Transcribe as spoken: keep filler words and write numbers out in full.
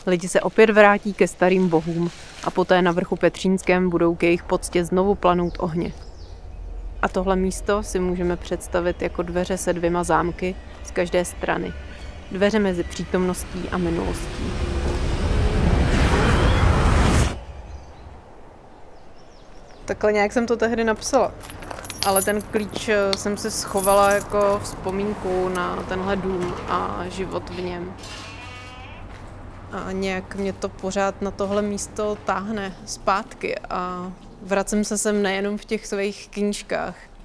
Lidi se opět vrátí ke starým bohům a poté na vrchu Petřínském budou k jejich poctě znovu planout ohně. A tohle místo si můžeme představit jako dveře se dvěma zámky z každé strany. Dveře mezi přítomností a minulostí. Takhle nějak jsem to tehdy napsala. Ale ten klíč jsem si schovala jako vzpomínku na tenhle dům a život v něm. A nějak mě to pořád na tohle místo táhne zpátky a vracím se sem nejenom v těch svých knížkách,